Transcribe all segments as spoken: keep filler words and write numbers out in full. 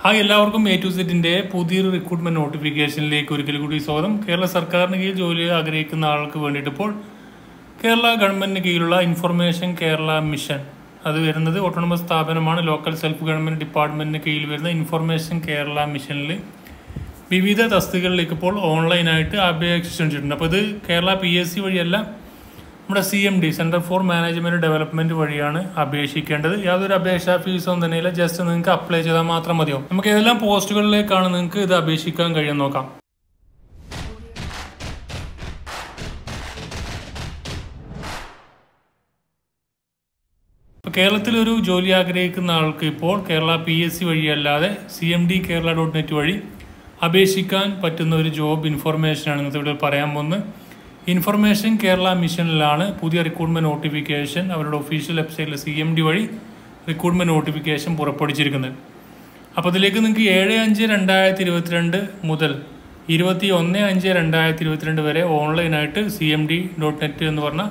Hi എല്ലാവർക്കും A to സെറ്റിൻ്റെ പുതിയൊരു റിക്രൂട്ട്മെന്റ് നോട്ടിഫിക്കേഷനിലേക്ക് ഒരിക്കൽ കൂടി സ്വാഗതം. കേരള സർക്കാരിന് കീഴിൽ ജോലി ആഗ്രഹിക്കുന്ന ആൾക്ക് വേണ്ടിയിട്ട് ഇപ്പോൾ കേരള ഗവൺമെന്റിന് കീഴിലുള്ള ഇൻഫർമേഷൻ കേരള മിഷൻ അത് വരുന്നത് ഓട്ടോണമസ് സ്ഥാപനമാണ്. ലോക്കൽ സെൽഫ് ഗവൺമെന്റ് ഡിപ്പാർട്ട്മെന്റിന് കീഴിൽ വരുന്ന ഇൻഫർമേഷൻ കേരള മിഷനിൽ വിവിധ തസ്തികകളിലേക്ക് ഇപ്പോൾ ഓൺലൈനായിട്ട് അപേക്ഷ ക്ഷണിച്ചിട്ടുണ്ട്. അപ്പോൾ ഇത് കേരള പി എസ് സി വഴിയല്ല, നമ്മുടെ C M D centre for management development വഴിയാണ് അപേക്ഷിക്കേണ്ടത്. യാതൊരു അപേക്ഷാ ഫീസൊന്നും തന്നെയില്ല, ജസ്റ്റ് നിങ്ങൾക്ക് അപ്ലൈ ചെയ്താൽ മാത്രം മതിയാവും. നമുക്ക് ഏതെല്ലാം പോസ്റ്റുകളിലേക്കാണ് നിങ്ങൾക്ക് ഇത് അപേക്ഷിക്കാൻ കഴിയുമെന്ന് നോക്കാം. ഇപ്പോൾ കേരളത്തിലൊരു ജോലി ആഗ്രഹിക്കുന്ന ആൾക്ക് ഇപ്പോൾ കേരള പി എസ് സി വഴിയല്ലാതെ C M D Kerala dot net വഴി അപേക്ഷിക്കാൻ പറ്റുന്ന ഒരു ജോബ് ഇൻഫർമേഷനാണ് ഇന്നത്തെ ഇവിടെ പറയാൻ പോകുന്നത്. ഇൻഫർമേഷൻ കേരള മിഷനിലാണ് പുതിയ റിക്രൂട്ട്മെന്റ് നോട്ടിഫിക്കേഷൻ അവരുടെ ഒഫീഷ്യൽ വെബ്സൈറ്റിൽ സി എം ഡി വഴി റിക്രൂട്ട്മെന്റ് നോട്ടിഫിക്കേഷൻ പുറപ്പെടുവിച്ചിരിക്കുന്നത്. അപ്പോൾ അതിലേക്ക് നിങ്ങൾക്ക് ഏഴ് അഞ്ച് രണ്ടായിരത്തി ഇരുപത്തിരണ്ട് മുതൽ ഇരുപത്തി ഒന്ന് അഞ്ച് രണ്ടായിരത്തി ഇരുപത്തിരണ്ട് വരെ ഓൺലൈനായിട്ട് C M D dot net എന്ന് പറഞ്ഞ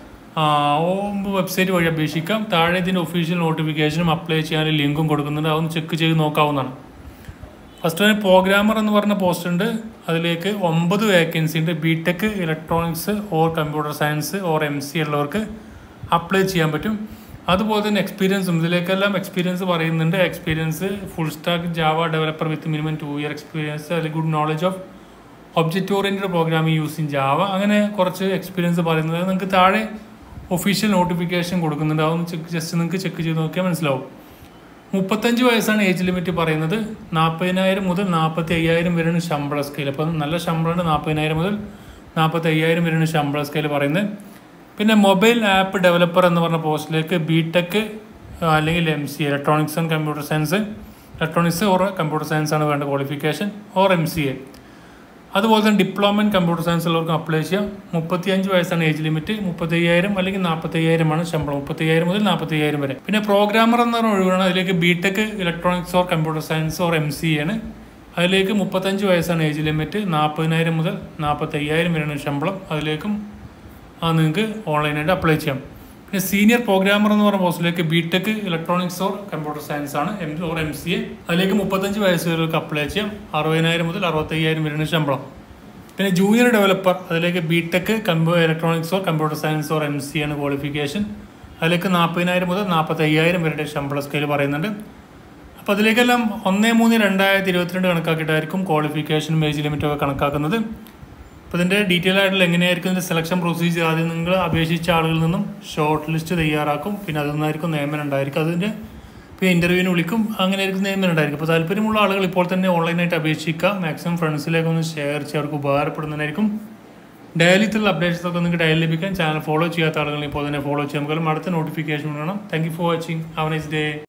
വെബ്സൈറ്റ് വഴി അപേക്ഷിക്കാം. താഴെ ഇതിൻ്റെ ഒഫീഷ്യൽ നോട്ടിഫിക്കേഷനും അപ്ലൈ ചെയ്യാൻ ലിങ്കും കൊടുക്കുന്നുണ്ട്, അതൊന്ന് ചെക്ക് ചെയ്ത് നോക്കാവുന്നതാണ്. ഫസ്റ്റ് തന്നെ പ്രോഗ്രാമർ എന്ന് പറഞ്ഞ പോസ്റ്റ് ഉണ്ട്, അതിലേക്ക് ഒമ്പത് വേക്കൻസി ഉണ്ട്. B tech electronics or computer science or M C ഉള്ളവർക്ക് അപ്ലൈ ചെയ്യാൻ പറ്റും. അതുപോലെ തന്നെ എക്സ്പീരിയൻസും ഇതിലേക്കെല്ലാം എക്സ്പീരിയൻസ് പറയുന്നുണ്ട്. Experience full stack Java developer with minimum two year experience, അല്ലെങ്കിൽ good knowledge of object oriented programming using Java, അങ്ങനെ കുറച്ച് എക്സ്പീരിയൻസ് പറയുന്നത് നിങ്ങൾക്ക് താഴെ ഒഫീഷ്യൽ നോട്ടിഫിക്കേഷൻ കൊടുക്കുന്നുണ്ട്. അതൊന്ന് ജസ്റ്റ് നിങ്ങൾക്ക് ചെക്ക് ചെയ്ത് നോക്കിയാൽ മനസ്സിലാവും. മുപ്പത്തഞ്ച് വയസ്സാണ് ഏജ് ലിമിറ്റ് പറയുന്നത്. നാൽപ്പതിനായിരം മുതൽ നാൽപ്പത്തി അയ്യായിരം വരെയാണ് ശമ്പള സ്കെയിൽ. അപ്പം നല്ല ശമ്പളമാണ്. നാൽപ്പതിനായിരം മുതൽ നാൽപ്പത്തി അയ്യായിരം വരെയാണ് ശമ്പള സ്കെയിൽ പറയുന്നത്. പിന്നെ മൊബൈൽ ആപ്പ് ഡെവലപ്പർ എന്ന് പറഞ്ഞ പോസ്റ്റിലേക്ക് ബി ടെക് അല്ലെങ്കിൽ M C electronics and computer science electronics or computer science ആണ് വേണ്ട qualification, or M C A. അതുപോലെ തന്നെ ഡിപ്ലോമ ഇൻ കമ്പ്യൂട്ടർ സയൻസ് ഉള്ളവർക്ക് അപ്ലൈ ചെയ്യാം. മുപ്പത്തി അഞ്ച് വയസ്സാണ് ഏജ് ലിമിറ്റ്. മുപ്പത്തി അയ്യായിരം അല്ലെങ്കിൽ നാൽപ്പത്തി അയ്യായിരമാണ് ശമ്പളം. മുപ്പത്തി അയ്യായിരം മുതൽ നാൽപ്പത്തി അയ്യായിരം വരെ. പിന്നെ പ്രോഗ്രാമർ എന്ന് പറഞ്ഞ ഒഴിവാണ്. അതിലേക്ക് B tech electronics or computer science or M C ആണ്. അതിലേക്ക് മുപ്പത്തഞ്ച് വയസ്സാണ് ഏജ് ലിമിറ്റ്. നാൽപ്പതിനായിരം മുതൽ നാൽപ്പത്തി അയ്യായിരം വരെയാണ് ശമ്പളം. അതിലേക്കും ആ നിങ്ങൾക്ക് ഓൺലൈനായിട്ട് അപ്ലൈ ചെയ്യാം. പിന്നെ സീനിയർ പ്രോഗ്രാമർ എന്ന് പറഞ്ഞ പോസ്റ്റിലേക്ക് B tech electronics or computer science ആണ് M or M C A. അതിലേക്ക് മുപ്പത്തഞ്ച് വയസ്സ് വരെയൊക്കെ അപ്ലൈ ചെയ്യാം. അറുപതിനായിരം മുതൽ അറുപത്തി അയ്യായിരം വരെയാണ് ശമ്പളം. പിന്നെ ജൂനിയർ ഡെവലപ്പർ, അതിലേക്ക് ബി ടെക് കമ്പ്യൂ electronics or computer science or M C ആണ് ക്വാളിഫിക്കേഷൻ. അതിലേക്ക് നാൽപ്പതിനായിരം മുതൽ നാൽപ്പത്തി അയ്യായിരം വരെ ശമ്പള സ്കെയിൽ പറയുന്നുണ്ട്. അപ്പോൾ അതിലേക്കെല്ലാം ഒന്ന് മൂന്ന് രണ്ടായിരത്തി ഇരുപത്തിരണ്ട് കണക്കാക്കിയിട്ടായിരിക്കും ക്വാളിഫിക്കേഷനും ഏജ് ലിമിറ്റൊക്കെ കണക്കാക്കുന്നത്. അപ്പോൾ ഇതിൻ്റെ ഡീറ്റെയിൽ ആയിട്ടുള്ള എങ്ങനെയായിരിക്കും ഇതിൻ്റെ സെലക്ഷൻ പ്രൊസീജിയർ, ആദ്യം നിങ്ങൾ അപേക്ഷിച്ച ആളുകളിൽ നിന്നും ഷോർട്ട് ലിസ്റ്റ് തയ്യാറാക്കും. പിന്നെ അതിൽ നിന്നായിരിക്കും നിയമനം ഉണ്ടായിരിക്കും. അതിൻ്റെ പിന്നെ ഇൻ്റർവ്യൂവിന് വിളിക്കും, അങ്ങനെ ആയിരിക്കും നിയമനം ഉണ്ടായിരിക്കും. അപ്പോൾ താല്പര്യമുള്ള ആളുകൾ ഇപ്പോൾ തന്നെ ഓൺലൈനായിട്ട് അപേക്ഷിക്കുക. മാക്സിമം ഫ്രണ്ട്സിലേക്കൊന്ന് ഷെയർ ചെയ്യുക, അവർക്ക് ഉപകാരപ്പെടുന്നതായിരിക്കും. ഡെയിലിത്തുള്ള അപ്ഡേറ്റ്സൊക്കെ നിങ്ങൾക്ക് ഡെയിലി ലഭിക്കാൻ ചാനൽ ഫോളോ ചെയ്യാത്ത ആളുകൾ ഇപ്പോൾ തന്നെ ഫോളോ ചെയ്യാം. നമുക്ക് അടുത്ത നോട്ടിഫിക്കേഷൻ വേണം. Thank you for watching. Have a nice day.